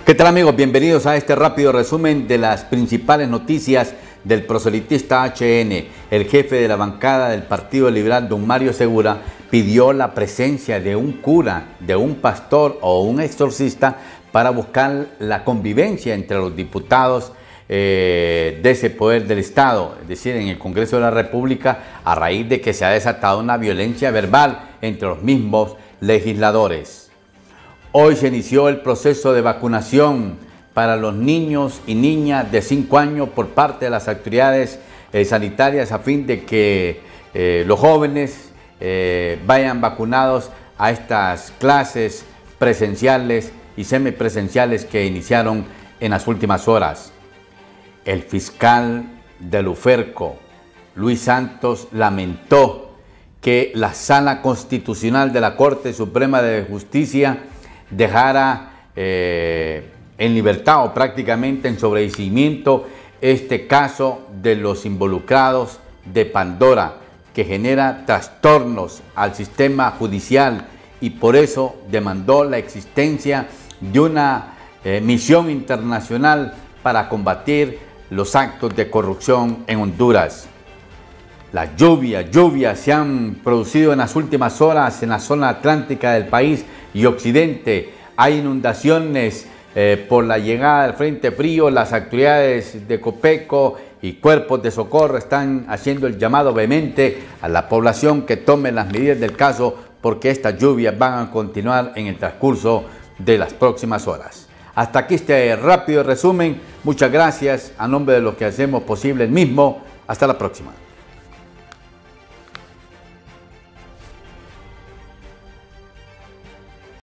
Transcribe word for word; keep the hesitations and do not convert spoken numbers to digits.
¿Qué tal, amigos? Bienvenidos a este rápido resumen de las principales noticias del proselitista H N. El jefe de la bancada del Partido Liberal, don Mario Segura, pidió la presencia de un cura, de un pastor o un exorcista para buscar la convivencia entre los diputados eh, de ese poder del Estado, es decir, en el Congreso de la República, a raíz de que se ha desatado una violencia verbal entre los mismos legisladores. Hoy se inició el proceso de vacunación para los niños y niñas de cinco años por parte de las autoridades eh, sanitarias a fin de que eh, los jóvenes eh, vayan vacunados a estas clases presenciales y semipresenciales que iniciaron en las últimas horas. El fiscal de Luferco, Luis Santos, lamentó que la Sala Constitucional de la Corte Suprema de Justicia dejara eh, en libertad o prácticamente en sobreseimiento este caso de los involucrados de Pandora, que genera trastornos al sistema judicial, y por eso demandó la existencia de una eh, misión internacional para combatir los actos de corrupción en Honduras. Las lluvias, lluvias se han producido en las últimas horas en la zona atlántica del país y occidente. Hay inundaciones eh, por la llegada del frente frío. Las autoridades de Copeco y cuerpos de socorro están haciendo el llamado vehemente a la población que tome las medidas del caso, porque estas lluvias van a continuar en el transcurso de las próximas horas. Hasta aquí este rápido resumen. Muchas gracias a nombre de los que hacemos posible el mismo. Hasta la próxima.